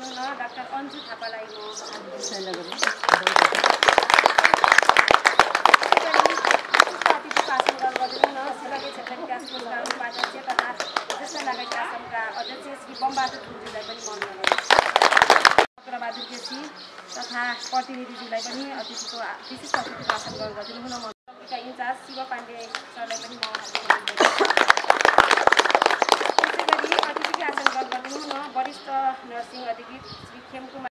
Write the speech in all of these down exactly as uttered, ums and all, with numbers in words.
गरिदिनु न डाक्टर अन्जु थापालाई म शासन गरिदिनु न शिवकी क्षेत्र विकास कोषका उपाध्यक्ष तथा ज्येष्ठ नागरिक आश्रमका अध्यक्ष श्री बमबहादुर गुरुजीलाई पनि मन बहादुर केसी तथा प्रतिनिधिज्यूलाई पनि अतिथिको विशिष्ट अतिथि भाषण गरिदिनु हुन म इन्चार्ज शिव पाण्डे सरलाई पनि म त्यसै गरी अतिथिको आसन गरिदिनु न वरिष्ठ नर्सिङ अधिकृत श्री खेमकुमार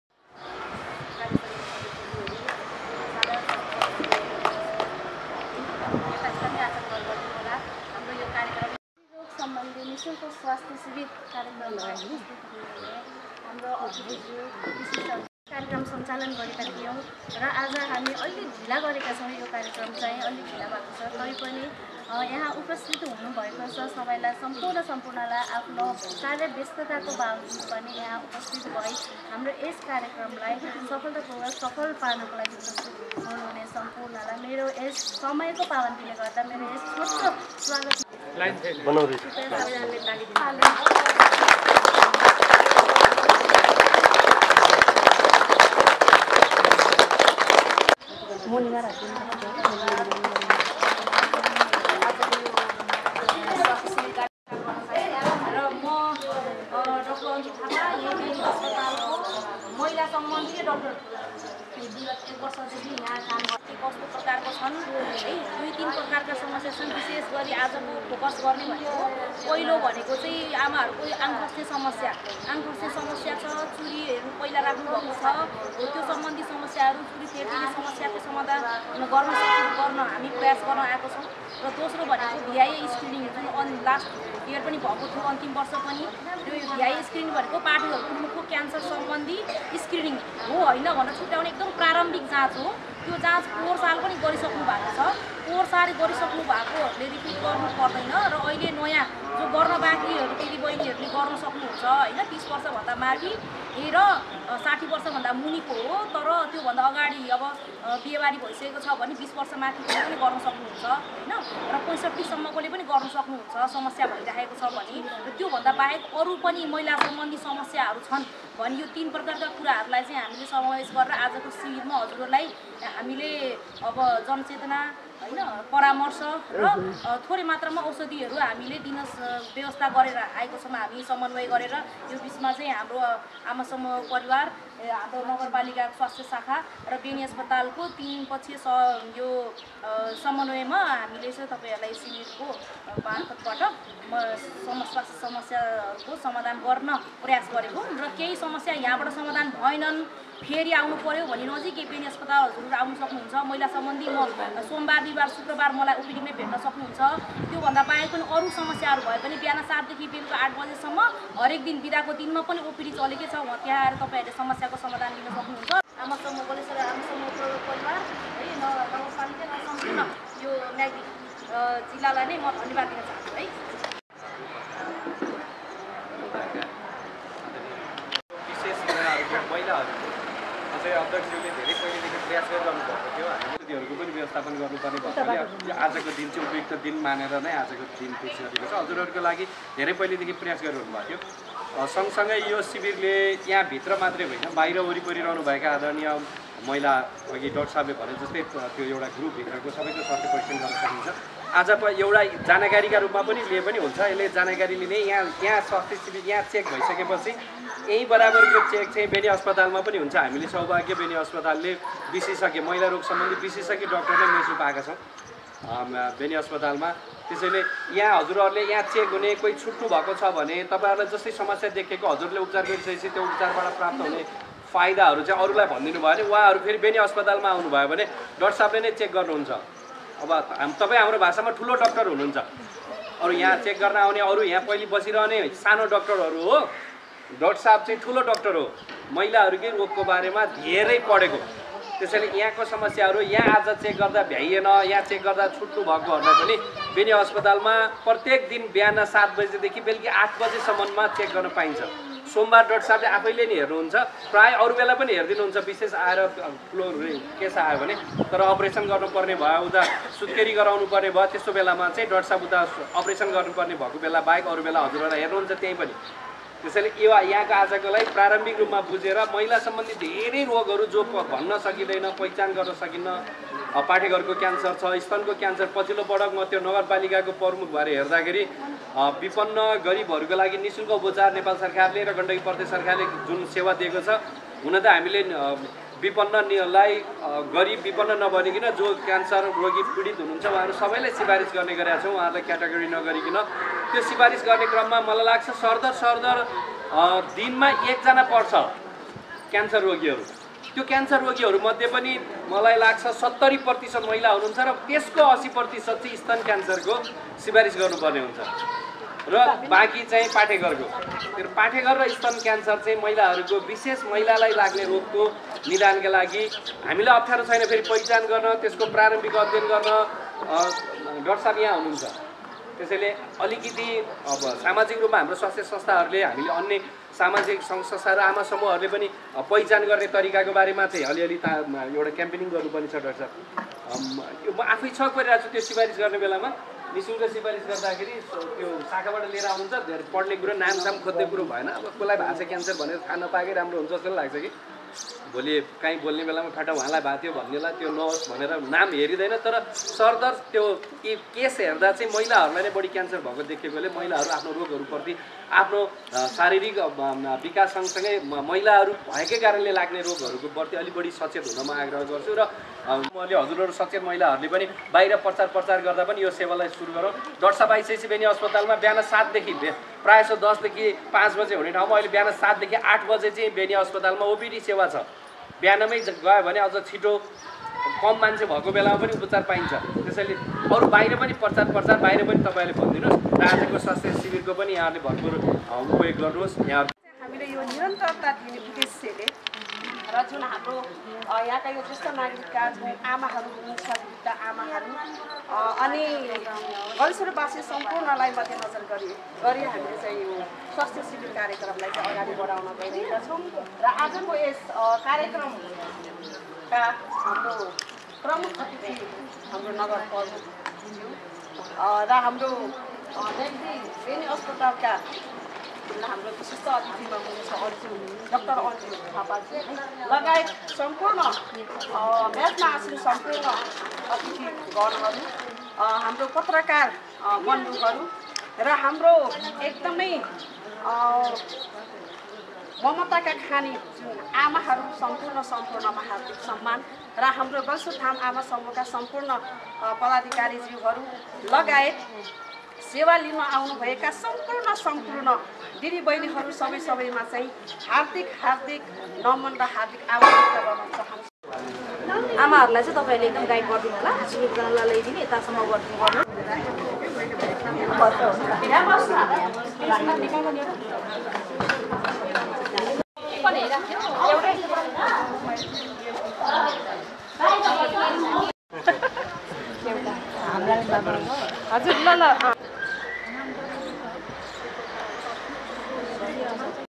हाम्रो यो कार्यक्रम रोग सम्बन्धी निःशुल्क स्वास्थ्य शिविर कार्यक्रम हाम्रो अतिथिज्यू विशिष्ट कार्यक्रम सञ्चालन गरेका थियौँ र आज हामी अलिक ढिला गरेका छौँ। यो कार्यक्रम चाहिँ अलिक ढिला भएको छ तैपनि यहाँ उपस्थित हुनुभएको छ सबैलाई सम्पूर्ण सम्पूर्णलाई आफ्नो कार्य व्यस्तताको बावजुद पनि यहाँ उपस्थित भई हाम्रो यस कार्यक्रमलाई सफलतापूर्वक सफल पार्नको लागि उपस्थित हुनुहुने सम्पूर्णलाई मेरो यस समयको पाबन्दीले गर्दा मेरो यस छोटो स्वागत मोनिका राख्नु र म डाक्टर अन्जु थापा यही अस्पतालको महिला सम्बन्धी डाक्टर विगत एक वर्षदेखि यहाँ काम गर्दै कस्तो प्रकारको छन् है दुई तिन प्रकारका समस्या छन्। विशेष गरी आजको फोकस गर्ने भनेको पहिलो भनेको चाहिँ आमाहरूको आङ खस्ने समस्या आङ खस्ने समस्या छ। चुरीहरू पहिला राख्नुभएको छ त्यो सम्बन्धी समस्याहरू चुरी फेर्ने समस्याको समाधान गर्न सक्नु गर्न हामी प्रयास गर्न आएको छौँ। र दोस्रो भनेको भिआई स्क्रिनिङ जुन अन लास्ट इयर पनि भएको थियो अन्तिम वर्ष पनि त्यो भिआई स्क्रिनिङ भनेको पार्टीहरूको मुखको क्यान्सर सम्बन्धी स्क्रिनिङ हो होइन भनेर छुट्याउने एकदम प्रारम्भिक जाँच हो। त्यो जाँच पोहोर साल पनि गरिसक्नु भएको छ। पोहोर साल गरिसक्नु भएकोहरूले रिपिट गर्नु पर्दैन र अहिले नयाँ जो गर्न बाँकीहरू दिदीबहिनीहरूले गर्न सक्नुहुन्छ होइन तीस वर्षभन्दा माथि र साठी वर्षभन्दा मुनिको हो। तर त्योभन्दा अगाडि अब बिहेबारी भइसकेको छ भने बिस वर्ष माथिको पनि गर्न सक्नुहुन्छ होइन र पैँसठीसम्मकोले पनि गर्न सक्नुहुन्छ समस्या भइरहेको छ भने र त्योभन्दा बाहेक अरू पनि महिला सम्बन्धी समस्याहरू छन् भने यो तीन प्रकारका कुराहरूलाई चाहिँ हामीले समावेश गरेर आजको शिविरमा हजुरहरूलाई हामीले अब जनचेतना होइन परामर्श र थोरै मात्रामा औषधिहरू हामीले दिन व्यवस्था गरेर आएको छौँ। हामी समन्वय गरेर यो बिचमा चाहिँ हाम्रो आमा समूह परिवार हाम्रो नगरपालिका स्वास्थ्य शाखा र बेनी अस्पतालको तीन पक्षीय स यो समन्वयमा हामीले चाहिँ तपाईँहरूलाई शिविरको मार्फतबाट स्वास्थ्य समस्याको समाधान गर्न प्रयास गरेको र केही समस्या यहाँबाट समाधान भएनन् फेरि आउनु पर्यो भने नजिकै बेनी अस्पताल हजुरहरू आउनु सक्नुहुन्छ। महिला सम्बन्धी म सोमबार बिहिबार शुक्रबार मलाई ओपिडीमै भेट्न सक्नुहुन्छ। त्योभन्दा बाहेक पनि अरू समस्याहरू भए पनि बिहान सातदेखि बेलुका आठ बजेसम्म हरेक दिन बिदाको दिनमा पनि ओपिडी चलेकै छ। त्यहाँ आएर तपाईँहरूले समस्याको समाधान लिन सक्नुहुन्छ। आमा समूह गलेश्वर आमा समूह परिवार है नगरपालिका र सम्पूर्ण यो म्याग्दी जिल्लालाई नै म धन्यवाद दिन चाहन्छु है। विशेष महिलाहरूको अझै अध्यक्षज्यूले धेरै पहिलेदेखि प्रयास गरिरहनु भएको थियो। हामीले त्योहरूको पनि व्यवस्थापन गर्नुपर्ने भएकोले आजको दिन चाहिँ उपयुक्त दिन मानेर नै आजको दिन फिक्स गरेको छ। हजुरहरूको लागि धेरै पहिलेदेखि प्रयास गरिरहनु भएको थियो। सँगसँगै यो शिविरले यहाँभित्र मात्रै होइन बाहिर वरिपरि रहनुभएका आदरणीय महिला अघि डाक्टर साहबले भने जस्तै त्यो एउटा ग्रुपभित्रको सबैको स्वास्थ्य परीक्षण गर्न सकिन्छ। आज एउटा जानकारीका रूपमा पनि लिए पनि हुन्छ। यसले जानकारी लिने यहाँ यहाँ स्वास्थ्य शिविर यहाँ चेक भइसकेपछि यही बराबरको चेक चाहिँ बेनी अस्पतालमा पनि हुन्छ। हामीले सौभाग्य बेनी अस्पतालले विशेषज्ञ महिला रोग सम्बन्धी विशेषज्ञ डक्टरले मेसु पाएका छौँ बेनी अस्पतालमा। त्यसैले यहाँ हजुरहरूले यहाँ चेक हुने कोही छुट्नु भएको छ भने तपाईँहरूलाई जस्तै समस्या देखेको हजुरले उपचार गरिसकेपछि त्यो उपचारबाट प्राप्त हुने फाइदाहरू चाहिँ अरूलाई भनिदिनु भयो भने उहाँहरू फेरि बेनी अस्पतालमा आउनुभयो भने डाक्टर साहबले नै चेक गर्नुहुन्छ। अब हाम तपाईँ हाम्रो भाषामा ठुलो डाक्टर हुनुहुन्छ। अरू यहाँ चेक गर्न आउने अरू यहाँ पहिले बसिरहने सानो डाक्टरहरू हो। डाक्टर साहब चाहिँ ठुलो डाक्टर हो, महिलाहरूकै रोगको बारेमा धेरै पढेको। त्यसैले यहाँको समस्याहरू यहाँ आज चेक गर्दा भ्याइएन, यहाँ चेक गर्दा छुट्नु भएकोहरूलाई पनि बेनी अस्पतालमा प्रत्येक दिन बिहान सात बजेदेखि बेलुकी आठ बजेसम्ममा चेक गर्न पाइन्छ। सोमबार डाक्टर साहबले आफैले नि हेर्नुहुन्छ, प्रायः अरू बेला पनि हेरिदिनुहुन्छ। विशेष आएर ठुलो केस आयो भने तर अपरेसन गर्नुपर्ने भयो, उता सुत्केरी गराउनु पर्ने भयो, त्यस्तो बेलामा चाहिँ डाक्टर साहब उता अपरेसन गर्नुपर्ने भएको बेला बाहेक अरू बेला हजुरहरूलाई हेर्नुहुन्छ। त्यहीँ पनि त्यसैले यो यहाँको आजकोलाई प्रारम्भिक रूपमा बुझेर महिला सम्बन्धी धेरै रोगहरू जो भन्न सकिँदैन, पहिचान गर्न सकिन्न, पाठेघरको क्यान्सर छ, स्तनको क्यान्सर, पछिल्लो पटक म त्यो नगरपालिकाको प्रमुख भएर हेर्दाखेरि विपन्न गरिबहरूको लागि निःशुल्क उपचार नेपाल सरकारले र गण्डकी प्रदेश सरकारले जुन सेवा दिएको छ, हुन त हामीले विपन्नलाई गरिब विपन्न नबनिकन जो क्यान्सर रोगी पीडित हुनुहुन्छ उहाँहरू सबैलाई सिफारिस गर्ने गरेका छौँ, उहाँहरूलाई क्याटेगोरी नगरिकन। त्यो सिफारिस गर्ने क्रममा मलाई लाग्छ सरदर सरदर दिनमा एकजना पर्छ क्यान्सर रोगीहरू। त्यो क्यान्सर रोगीहरूमध्ये पनि मलाई लाग्छ सत्तरी प्रतिशत महिला हुनुहुन्छ र त्यसको अस्सी प्रतिशत चाहिँ स्तन क्यान्सरको सिफारिस गर्नुपर्ने हुन्छ र बाँकी चाहिँ पाठेघरको। त्यो पाठेघर र स्तन क्यान्सर चाहिँ महिलाहरूको विशेष महिलालाई लाग्ने रोगको निदानका लागि हामीलाई अप्ठ्यारो छैन फेरि पहिचान गर्न, त्यसको प्रारम्भिक अध्ययन गर्न। डाक्टर साहब यहाँ हुनुहुन्छ, त्यसैले अलिकति अब सामाजिक रूपमा हाम्रो स्वास्थ्य संस्थाहरूले हामीले अन्य सामाजिक सङ्घ संस्था र आमा समूहहरूले पनि पहिचान गर्ने तरिकाको बारेमा चाहिँ अलिअलि ता एउटा क्याम्पेनिङ गर्नुपर्ने छ डाक्टर साहब। म आफै छक परिरहेको छु त्यो सिफारिस गर्ने बेलामा। निःशुल्क सिफारिस गर्दाखेरि त्यो शाखाबाट लिएर आउनुहुन्छ, धेरै पढ्ने कुरो नामसाम खोज्ने कुरो भएन। अब कसलाई भएको छ क्यान्सर भनेर थाहा नपाएकै राम्रो हुन्छ जस्तो लाग्छ कि भोलि काहीँ बोल्ने बेलामा फाटा उहाँलाई भएको थियो भन्नेलाई त्यो नहोस् भनेर नाम हेरिँदैन। तर सरदर त्यो केस हेर्दा चाहिँ महिलाहरूलाई नै बढी क्यान्सर भएको देखेकोले महिलाहरू आफ्नो रोगहरूप्रति आफ्नो शारीरिक विकास सँगसँगै महिलाहरू भएकै कारणले लाग्ने रोगहरूको प्रति अलिक बढी सचेत हुन म आग्रह गर्छु र मैले हजुरहरू सचेत महिलाहरूले पनि बाहिर प्रचार प्रचार गर्दा पनि यो सेवालाई सुरु गरौँ। डाक्टर साहब आइसकेपछि बेनी अस्पतालमा बिहान सातदेखि प्रायः जसो दसदेखि पाँच बजे हुने ठाउँमा अहिले बिहान सातदेखि आठ बजे चाहिँ बेनी अस्पतालमा ओपिडी सेवा छ। बिहानमै गयो भने अझ छिटो कम मान्छे भएको बेलामा पनि उपचार पाइन्छ। त्यसैले अरू बाहिर पनि प्रचार प्रचार बाहिर पनि तपाईँहरूले भनिदिनुहोस् र आजको स्वास्थ्य शिविरको पनि यहाँले भरपुर उपयोग गर्नुहोस्। यहाँ हामीले यो निरन्तरता दिने उद्देश्यले र जुन हाम्रो यहाँका यो ज्येष्ठ नागरिकका जुन आमाहरू हुनुहुन्छ, वृद्ध आमाहरू अनि गल्सेरवासी सम्पूर्णलाई मध्यनजर गरी गरी हामीले चाहिँ यो स्वास्थ्य शिविर कार्यक्रमलाई चाहिँ अगाडि बढाउन गइरहेका छौँ। र आजको यस कार्यक्रमका हाम्रो प्रमुख अतिथि हाम्रो नगर प्रमुखज्यू र हाम्रो बेनी अस्पतालका हाम्रो विशिष्ट अतिथिमा हुनुहुन्छ अर्जु डाक्टर अर्जु थापाजी लगायत सम्पूर्ण म्याचमा आसीन सम्पूर्ण अतिथिगणहरू, हाम्रो पत्रकार बन्धुहरू र हाम्रो एकदमै ममताका खानी जुन आमाहरू सम्पूर्ण सम्पूर्णमा हार्दिक सम्मान र हाम्रो गल्सुथाम आमा समूहका सम्पूर्ण पदाधिकारीज्यूहरू लगायत सेवा लिन आउनुभएका सम्पूर्ण सम्पूर्ण दिदीबहिनीहरू सबै सबैमा चाहिँ हार्दिक हार्दिक नमन र हार्दिक आभार व्यक्त गर्न चाहन्छु। आमाहरूलाई चाहिँ तपाईँले एकदम गाइड गरिदिनु होला, शिविर गर्नलाई ल्याइदिने यतासम्म गरिदिनु गर्नु। हजुर ल ल